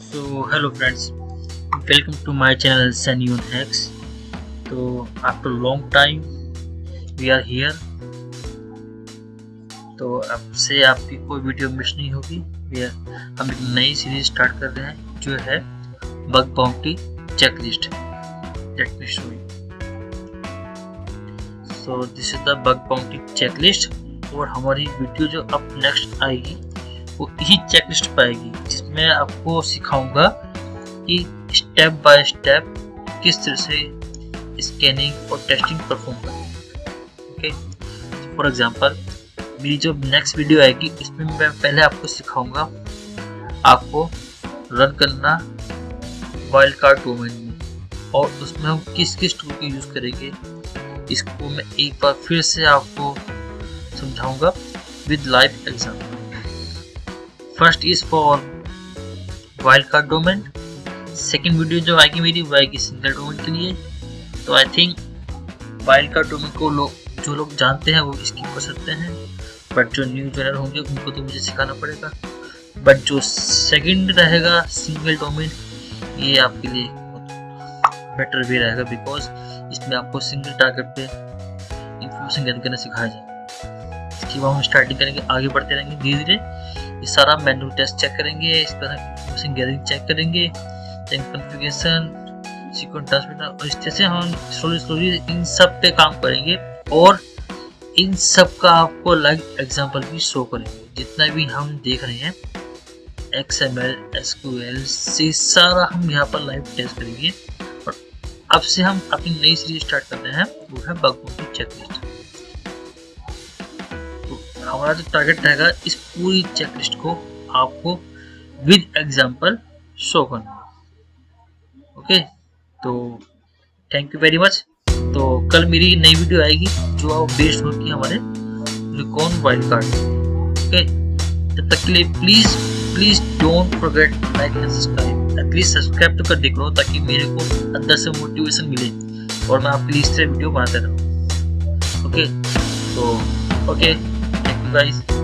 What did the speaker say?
So hello friends, welcome to my channel Sanyun Hacks. तो after long time we are here. तो अब से आपकी कोई वीडियो मिस नहीं होगी। हम एक नई सीरीज स्टार्ट कर रहे हैं जो है bug bounty checklist. So this is the bug bounty checklist और हमारी वीडियो जो अब नेक्स्ट आएगी वो इसी चेकलिस्ट पर आएगी, जिसमें आपको सिखाऊंगा कि स्टेप बाय स्टेप किस तरह से स्कैनिंग और टेस्टिंग परफॉर्म करें। ओके, फॉर एग्जांपल मेरी जो नेक्स्ट वीडियो आएगी इसमें मैं पहले आपको सिखाऊंगा आपको रन करना वाइल्ड कार्ड डोमेन में, और उसमें हम किस किस टूल को यूज़ करेंगे इसको मैं एक बार फिर से आपको समझाऊंगा with live example. First is for wild card domain, second video जो आएगी मेरी वो आएगी सिंगल डोमेन के लिए। तो I think wild card domain को जो लोग जानते हैं वो स्किप कर सकते हैं, बट जो न्यू जॉइनर होंगे उनको तो मुझे सिखाना पड़ेगा। बट जो सेकंड रहेगा सिंगल डोमेन, ये आपके लिए बेटर वे रहेगा, बिकॉज इसमें आपको सिंगल टारगेट पे इंफॉर्मेशन गैदर करना सिखाया जाए। इसकी बाद हम स्टार्टिंग करेंगे, आगे बढ़ते रहेंगे धीरे धीरे। ये सारा मैनुअल टेस्ट चेक करेंगे, इस पर इंफॉर्मेशन गैदरिंग चेक करेंगे, कॉन्फ़िगरेशन, सीक्वेंस ट्रांसमिटर, और इस तरह से हम स्लोली इन सब पे काम करेंगे और इन सब का आपको लाइव एग्जांपल भी शो करेंगे। जितना भी हम देख रहे हैं XML, SQL से सारा हम यहाँ पर लाइव टेस्ट करेंगे। और अब से हम अपनी नई सीरीज स्टार्ट करते हैं, वो है बग बाउंटी चेकलिस्ट। तो हमारा जो टारगेट रहेगा इस पूरी चेकलिस्ट को आपको विद एग्जांपल शो करना। ओके, तो थैंक यू वेरी मच। तो कल मेरी नई वीडियो आएगी जो बेस्ड होगी हमारे रिकॉन वाइल्ड कार्ड। ओके, तब तक के लिए please don't forget like and subscribe. At least subscribe तो कर देख लो ताकि मेरे को अंदर से मोटिवेशन मिले और मैं आपके लिए इस तरह वीडियो बनाता रहूँ। ओके, तो ओके, थैंक यू गाइस।